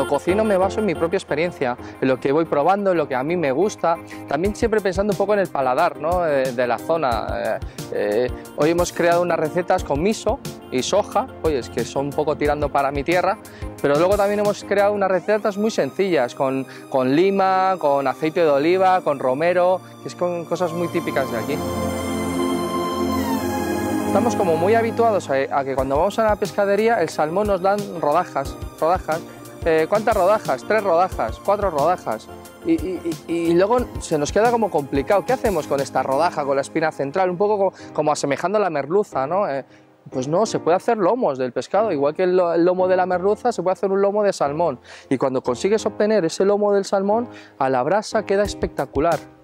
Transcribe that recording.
cocino me baso en mi propia experiencia, en lo que voy probando, en lo que a mí me gusta, también siempre pensando un poco en el paladar, ¿no? De la zona. Hoy hemos creado unas recetas con miso y soja, oye, es que son un poco tirando para mi tierra, pero luego también hemos creado unas recetas muy sencillas, con lima, con aceite de oliva, con romero, que es con cosas muy típicas de aquí. Estamos como muy habituados a que cuando vamos a la pescadería el salmón nos dan rodajas. ¿Cuántas rodajas? 3 rodajas, 4 rodajas. Y luego se nos queda como complicado. ¿Qué hacemos con esta rodaja, con la espina central? Un poco como asemejando a la merluza, ¿no? Pues no, se puede hacer lomos del pescado, igual que el lomo de la merluza, se puede hacer un lomo de salmón. Y cuando consigues obtener ese lomo del salmón, a la brasa queda espectacular.